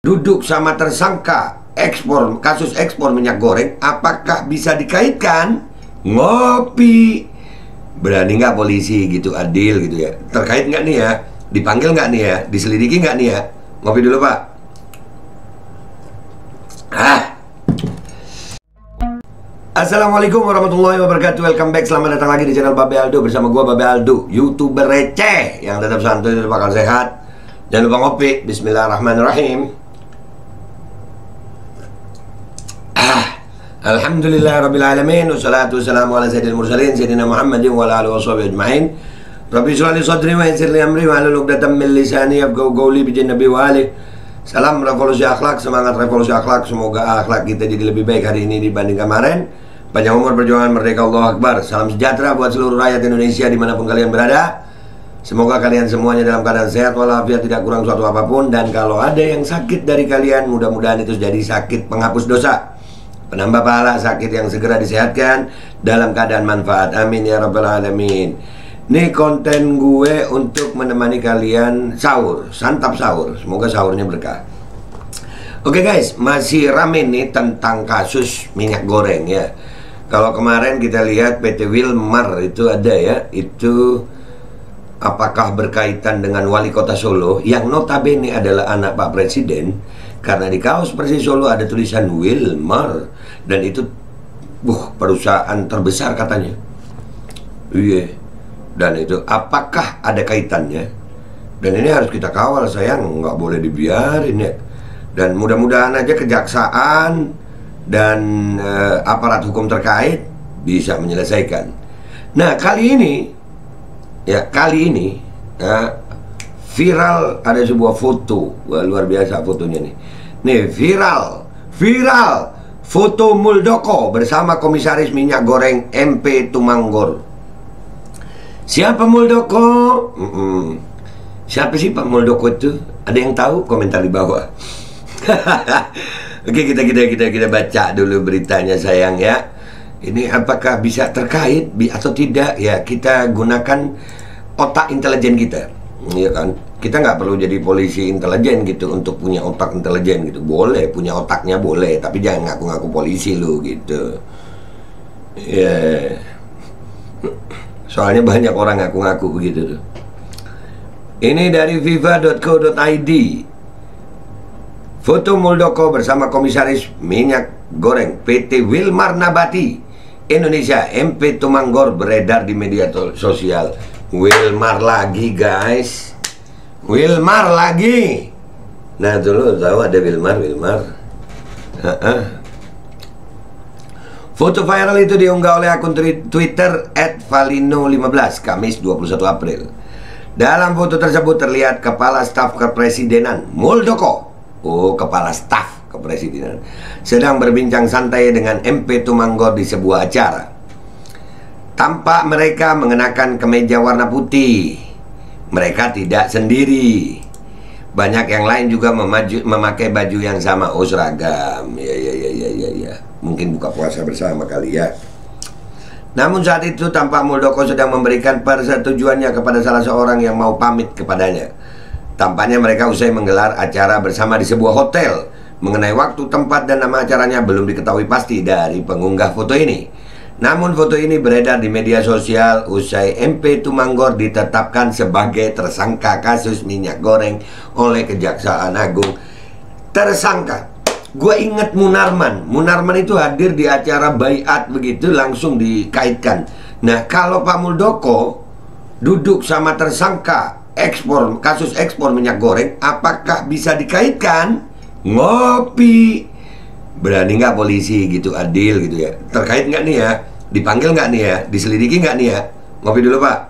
duduk sama tersangka kasus ekspor minyak goreng, apakah bisa dikaitkan? Ngopi. Berani nggak polisi gitu, adil gitu ya? Terkait nggak nih ya? Dipanggil nggak nih ya? Diselidiki nggak nih ya? Ngopi dulu Pak. Assalamualaikum warahmatullahi wabarakatuh. Welcome back, selamat datang lagi di channel Babe Aldo. Bersama gua Babe Aldo, YouTuber receh yang tetap santuy dan bakal sehat. Jangan lupa ngopi. Bismillahirrahmanirrahim. Alhamdulillahirrabbilalamin. Wassalatu wassalamu ala sayyidil mursalin Sayyidina Muhammadin wa ala alihi wa sahbihi ajma'in. Rabbi shrah li sadri wa yassir li amri wa hlul 'uqdatam min lisani yafqahu qawli bi nabi wa alihi. Salam revolusi akhlak, semangat revolusi akhlak. Semoga akhlak kita jadi lebih baik hari ini dibanding kemarin. Panjang umur, perjuangan, merdeka, Allahu Akbar. Salam sejahtera buat seluruh rakyat Indonesia dimanapun kalian berada. Semoga kalian semuanya dalam keadaan sehat walafiat, tidak kurang suatu apapun. Dan kalau ada yang sakit dari kalian, mudah-mudahan itu jadi sakit penghapus dosa, penambah pahala, sakit yang segera disehatkan dalam keadaan manfaat. Amin ya rabbal alamin. Ini konten gue untuk menemani kalian sahur, santap sahur. Semoga sahurnya berkah. Oke guys, masih rame nih tentang kasus minyak goreng ya. Kalau kemarin kita lihat PT Wilmar itu ada ya, itu apakah berkaitan dengan wali kota Solo yang notabene adalah anak Pak Presiden? Karena di kaos Persis Solo ada tulisan Wilmar, dan itu perusahaan terbesar katanya. Iya. Dan itu apakah ada kaitannya? Dan ini harus kita kawal sayang, nggak boleh dibiarin ya. Dan mudah-mudahan aja kejaksaan dan aparat hukum terkait bisa menyelesaikan. Nah kali ini viral ada sebuah foto. Wah, luar biasa fotonya nih. Nih viral foto Muldoko bersama komisaris minyak goreng MP Tumanggor. Siapa Muldoko? Siapa sih Pak Muldoko itu? Ada yang tahu? Komentar di bawah. Oke, kita baca dulu beritanya sayang ya. Ini apakah bisa terkait atau tidak ya? Kita gunakan otak intelijen kita, ya kan? Kita nggak perlu jadi polisi intelijen gitu untuk punya otak intelijen gitu. Boleh punya otaknya boleh, tapi jangan ngaku-ngaku polisi lu gitu. Ya, soalnya banyak orang ngaku-ngaku begitu tuh. Ini dari viva.co.id. Foto Muldoko bersama komisaris minyak goreng PT Wilmar Nabati Indonesia MP Tumanggor beredar di media sosial. Wilmar lagi guys, Wilmar lagi. Nah dulu tahu ada Wilmar. Foto viral itu diunggah oleh akun Twitter @valino15 Kamis 21 April. Dalam foto tersebut terlihat kepala staf kepresidenan Muldoko, kepala staf kepresidenan, sedang berbincang santai dengan MP Tumanggor di sebuah acara. Tampak mereka mengenakan kemeja warna putih. Mereka tidak sendiri. Banyak yang lain juga memakai baju yang sama. Oh, seragam. Ya. Mungkin buka puasa bersama kali ya. Namun saat itu tampak Muldoko sedang memberikan persetujuannya kepada salah seorang yang mau pamit kepadanya. Tampaknya mereka usai menggelar acara bersama di sebuah hotel. Mengenai waktu, tempat, dan nama acaranya belum diketahui pasti dari pengunggah foto ini. Namun foto ini beredar di media sosial usai MP Tumanggor ditetapkan sebagai tersangka kasus minyak goreng oleh Kejaksaan Agung. Tersangka, gue inget Munarman itu hadir di acara baiat begitu, langsung dikaitkan. Nah kalau Pak Muldoko duduk sama tersangka kasus ekspor minyak goreng, apakah bisa dikaitkan? Ngopi. Berani nggak polisi gitu, adil gitu ya? Terkait nggak nih ya? Dipanggil nggak nih ya? Diselidiki nggak nih ya? Ngopi dulu Pak.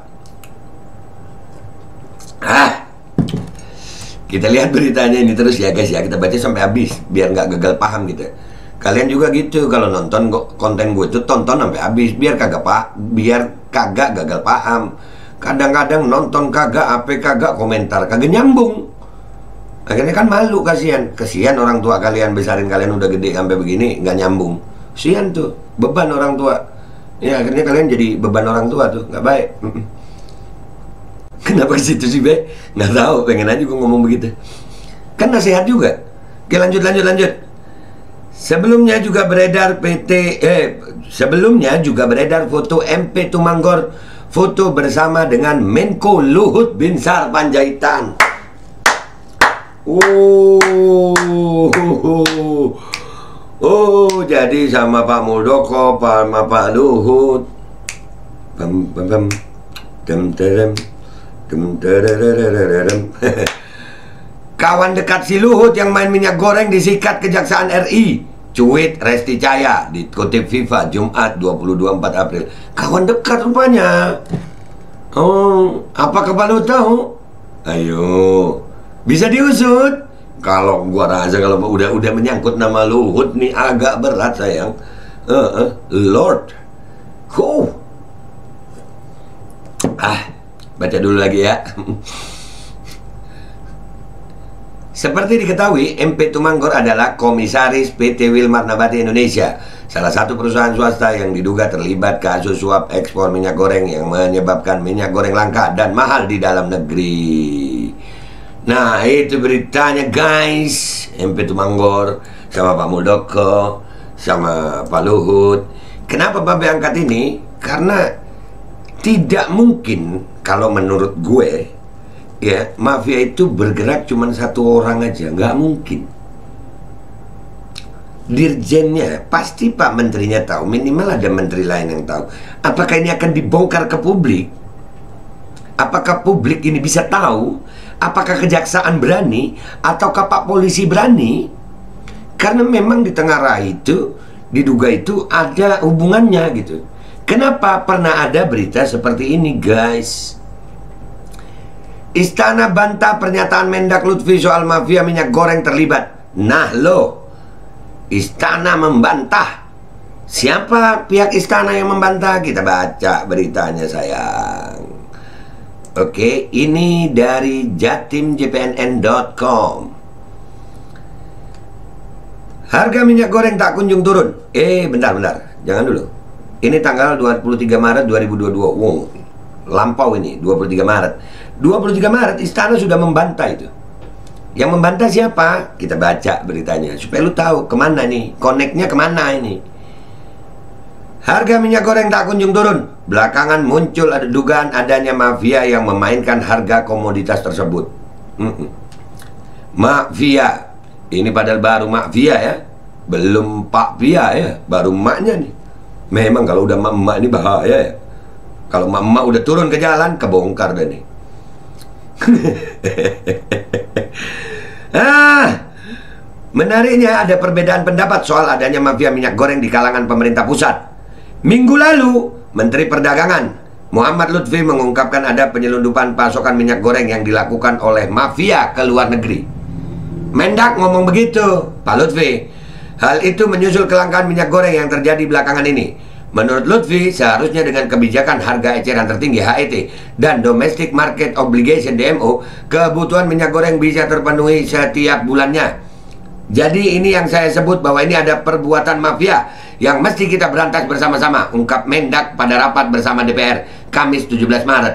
Kita lihat beritanya ini terus ya guys ya. Kita baca sampai habis biar nggak gagal paham gitu. Kalian juga gitu, kalau nonton konten gue itu tonton sampai habis biar kagak gagal paham. Kadang-kadang nonton kagak komentar kagak nyambung. Akhirnya kan malu, kasihan orang tua kalian, besarin kalian udah gede sampai begini nggak nyambung. Kasihan tuh, beban orang tua. Ya akhirnya kalian jadi beban orang tua tuh, nggak baik. Kenapa ke situ sih Be? Nggak tahu, pengen aja gue ngomong begitu. Kan nasihat juga. Oke, lanjut. Sebelumnya juga beredar foto MP Tumanggor foto bersama dengan Menko Luhut Binsar Panjaitan. Jadi sama Pak Muldoko, sama Pak Luhut. Kawan dekat si Luhut yang main minyak goreng disikat Kejaksaan RI. Cuit Resti Cahaya, dikutip FIFA Jumat 24 April. Kawan dekat rupanya. Oh, apakah Pak Luhut tahu? Ayo, bisa diusut. Kalau gua rasa kalau udah menyangkut nama Luhut nih agak berat sayang. Lord. Baca dulu lagi ya. Seperti diketahui, MP Tumanggor adalah komisaris PT Wilmar Nabati Indonesia, salah satu perusahaan swasta yang diduga terlibat kasus suap ekspor minyak goreng yang menyebabkan minyak goreng langka dan mahal di dalam negeri. Nah, itu beritanya guys. MP Tumanggor sama Pak Muldoko sama Pak Luhut. Kenapa Babe angkat ini? Karena tidak mungkin kalau menurut gue, ya, mafia itu bergerak cuma satu orang aja, nggak mungkin. Dirjennya pasti Pak Menterinya tahu, minimal ada menteri lain yang tahu. Apakah ini akan dibongkar ke publik? Apakah publik ini bisa tahu? Apakah kejaksaan berani? Ataukah Pak Polisi berani? Karena memang di Tengah itu diduga itu ada hubungannya gitu. Kenapa pernah ada berita seperti ini guys? Istana bantah pernyataan Mendak Lutfi soal mafia minyak goreng terlibat. Nah lo, Istana membantah. Siapa pihak istana yang membantah? Kita baca beritanya sayang. Oke, ini dari jatimjpnn.com. Harga minyak goreng tak kunjung turun. Bentar, jangan dulu. Ini tanggal 23 Maret 2022. Wow, lampau ini, 23 Maret. 23 Maret istana sudah membantah itu. Yang membantah siapa? Kita baca beritanya supaya lu tahu kemana nih, koneknya kemana ini. Harga minyak goreng tak kunjung turun. Belakangan muncul ada dugaan adanya mafia yang memainkan harga komoditas tersebut. Mafia. Ini padahal baru mafia ya, belum Pak Pia ya, baru emaknya nih. Memang kalau udah emak ini bahaya ya. Kalau emak udah turun ke jalan, kebongkar deh nih. Menariknya ada perbedaan pendapat soal adanya mafia minyak goreng di kalangan pemerintah pusat. Minggu lalu, Menteri Perdagangan Muhammad Lutfi mengungkapkan ada penyelundupan pasokan minyak goreng yang dilakukan oleh mafia ke luar negeri. Mendak ngomong begitu, Pak Lutfi. Hal itu menyusul kelangkaan minyak goreng yang terjadi belakangan ini. Menurut Lutfi, seharusnya dengan kebijakan harga eceran tertinggi HET dan Domestic Market Obligation DMO, kebutuhan minyak goreng bisa terpenuhi setiap bulannya. Jadi ini yang saya sebut bahwa ini ada perbuatan mafia yang mesti kita berantas bersama-sama, ungkap Mendak pada rapat bersama DPR Kamis 17 Maret.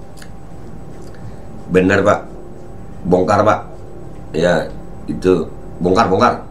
Benar Pak, bongkar Pak. Ya itu bongkar.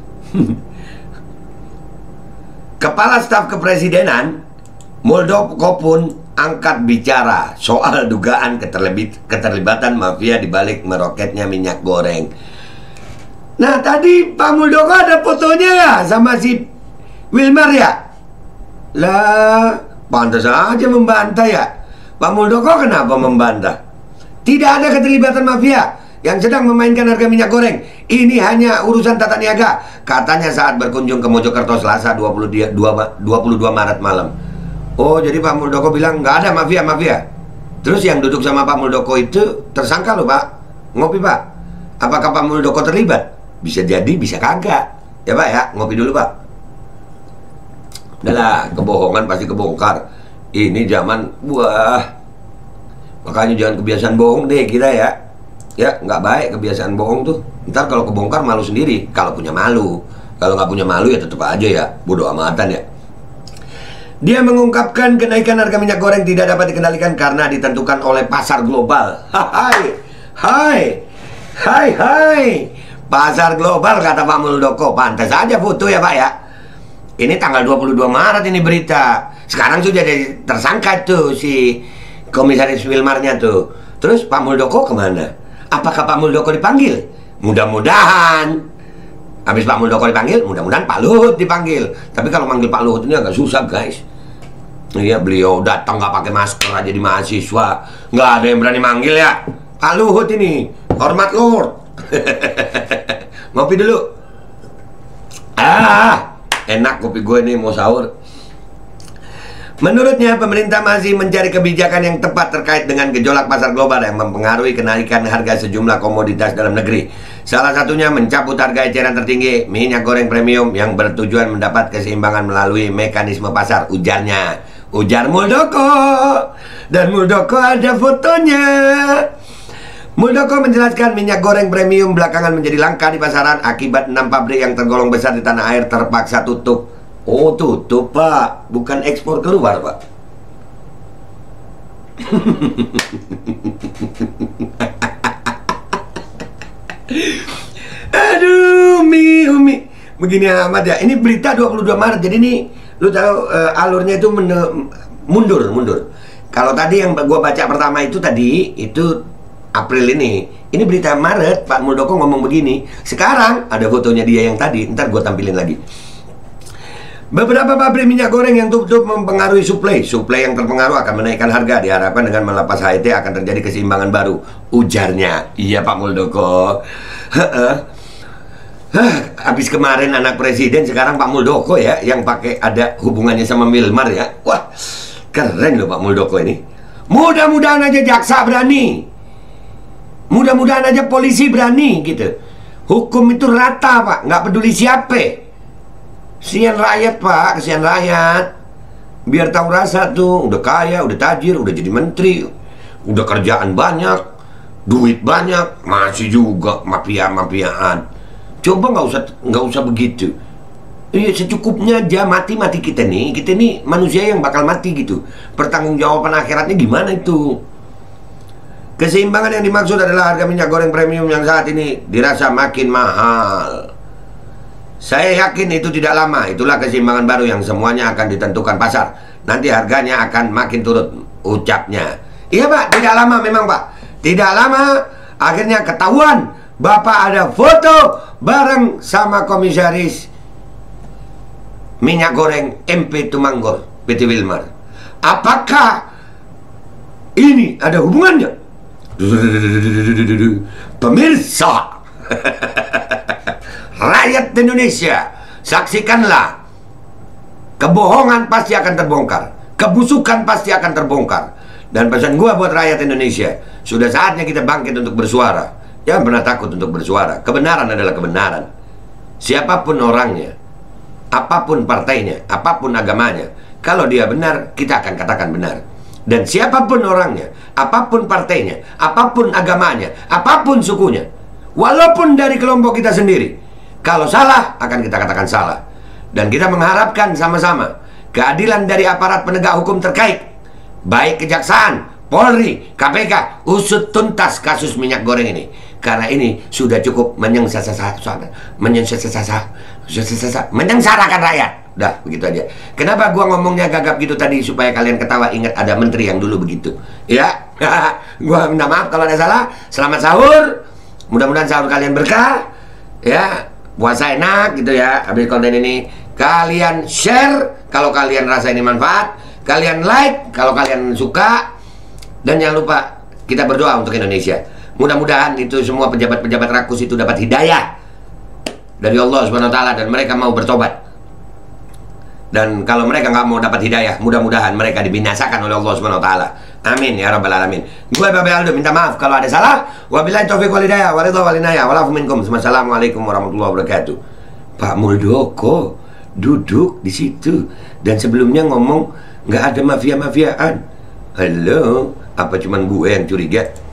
Kepala Staf Kepresidenan Muldoko pun angkat bicara soal dugaan keterlibatan mafia di balik meroketnya minyak goreng. Nah tadi Pak Muldoko ada fotonya ya sama si Wilmar ya. Lah pantas aja membantah ya. Pak Muldoko kenapa membantah? Tidak ada keterlibatan mafia yang sedang memainkan harga minyak goreng. Ini hanya urusan tata niaga, katanya saat berkunjung ke Mojokerto Selasa 22 Maret malam. Oh jadi Pak Muldoko bilang nggak ada mafia. Terus yang duduk sama Pak Muldoko itu tersangka loh Pak. Ngopi Pak. Apakah Pak Muldoko terlibat? Bisa jadi, bisa kagak. Ya Pak ya, ngopi dulu Pak. Udahlah, kebohongan pasti kebongkar. Ini zaman, wah. Makanya jangan kebiasaan bohong deh kita ya. Ya, nggak baik kebiasaan bohong tuh. Ntar kalau kebongkar malu sendiri. Kalau punya malu. Kalau nggak punya malu ya tetap aja ya. Bodoh amatan ya. Dia mengungkapkan kenaikan harga minyak goreng tidak dapat dikendalikan karena ditentukan oleh pasar global. Hai. Pasar global kata Pak Muldoko. Pantas aja foto ya Pak ya. Ini tanggal 22 Maret ini berita. Sekarang sudah jadi tersangka tuh si Komisaris Wilmarnya tuh. Terus Pak Muldoko kemana? Apakah Pak Muldoko dipanggil? Mudah-mudahan. Habis Pak Muldoko dipanggil, mudah-mudahan Pak Luhut dipanggil. Tapi kalau manggil Pak Luhut ini agak susah guys. Iya, beliau datang nggak pakai masker aja di mahasiswa. Nggak ada yang berani manggil ya. Pak Luhut ini, hormat Lord. Ngopi dulu. Enak kopi gue nih mau sahur. Menurutnya pemerintah masih mencari kebijakan yang tepat terkait dengan gejolak pasar global yang mempengaruhi kenaikan harga sejumlah komoditas dalam negeri. Salah satunya mencabut harga eceran tertinggi minyak goreng premium yang bertujuan mendapat keseimbangan melalui mekanisme pasar, ujarnya. Ujar Muldoko. Dan Muldoko ada fotonya. Muldoko menjelaskan minyak goreng premium belakangan menjadi langka di pasaran akibat 6 pabrik yang tergolong besar di tanah air terpaksa tutup. Oh, tutup Pak, bukan ekspor keluar Pak. Aduh, Umi. Begini amat ya. Ini berita 22 Maret. Jadi ini lu tahu alurnya itu mundur. Kalau tadi yang gua baca pertama itu tadi itu April ini berita Maret. Pak Muldoko ngomong begini. Sekarang ada fotonya dia yang tadi. Ntar gua tampilin lagi. Beberapa pabrik minyak goreng yang tutup mempengaruhi suplai. Suplai yang terpengaruh akan menaikkan harga. Diharapkan dengan melepas HET akan terjadi keseimbangan baru, ujarnya. Iya Pak Muldoko. Habis kemarin anak presiden, sekarang Pak Muldoko ya yang pakai ada hubungannya sama Wilmar ya. Wah, keren loh Pak Muldoko ini. Mudah-mudahan aja jaksa berani. Mudah-mudahan aja polisi berani gitu. Hukum itu rata Pak, nggak peduli siapa. Kesian rakyat Pak, kesian rakyat. Biar tahu rasa tuh, udah kaya, udah tajir, udah jadi menteri, udah kerjaan banyak, duit banyak, masih juga mafia-mafiaan. Coba nggak usah begitu. Iya, secukupnya aja. Mati kita nih manusia yang bakal mati gitu. Pertanggungjawaban akhiratnya gimana itu? Keseimbangan yang dimaksud adalah harga minyak goreng premium yang saat ini dirasa makin mahal. Saya yakin itu tidak lama. Itulah keseimbangan baru yang semuanya akan ditentukan pasar. Nanti harganya akan makin turun, ucapnya. Iya Pak, tidak lama memang Pak. Tidak lama, akhirnya ketahuan Bapak ada foto bareng sama komisaris minyak goreng MP Tumanggor PT Wilmar. Apakah ini ada hubungannya? Pemirsa rakyat Indonesia, saksikanlah. Kebohongan pasti akan terbongkar, kebusukan pasti akan terbongkar. Dan pesan gua buat rakyat Indonesia, sudah saatnya kita bangkit untuk bersuara. Jangan pernah takut untuk bersuara. Kebenaran adalah kebenaran. Siapapun orangnya, apapun partainya, apapun agamanya, kalau dia benar, kita akan katakan benar. Dan siapapun orangnya, apapun partainya, apapun agamanya, apapun sukunya, walaupun dari kelompok kita sendiri, kalau salah, akan kita katakan salah. Dan kita mengharapkan sama-sama keadilan dari aparat penegak hukum terkait, baik kejaksaan, Polri, KPK, usut tuntas kasus minyak goreng ini. Karena ini sudah cukup menyengsarakan rakyat. Udah, begitu aja. Kenapa gua ngomongnya gagap gitu tadi? Supaya kalian ketawa, ingat ada menteri yang dulu begitu. Ya, gua minta maaf kalau ada salah. Selamat sahur. Mudah-mudahan sahur kalian berkah. Ya, puasa enak gitu ya. Habis konten ini kalian share kalau kalian rasa ini manfaat, kalian like kalau kalian suka, dan jangan lupa kita berdoa untuk Indonesia. Mudah-mudahan itu semua pejabat-pejabat rakus itu dapat hidayah dari Allah Subhanahu wa taala dan mereka mau bertobat. Dan kalau mereka nggak mau dapat hidayah, mudah-mudahan mereka dibinasakan oleh Allah Subhanahu wa taala. Amin ya rabbal alamin. Gue Babe Aldo minta maaf kalau ada salah. Wabillahi taufiq wal hidayah, waridha wal inayah, walafu minkum. Wassalamualaikum warahmatullahi wabarakatuh. Pak Muldoko duduk di situ dan sebelumnya ngomong nggak ada mafia-mafiaan. Halo, apa cuman gue yang curiga?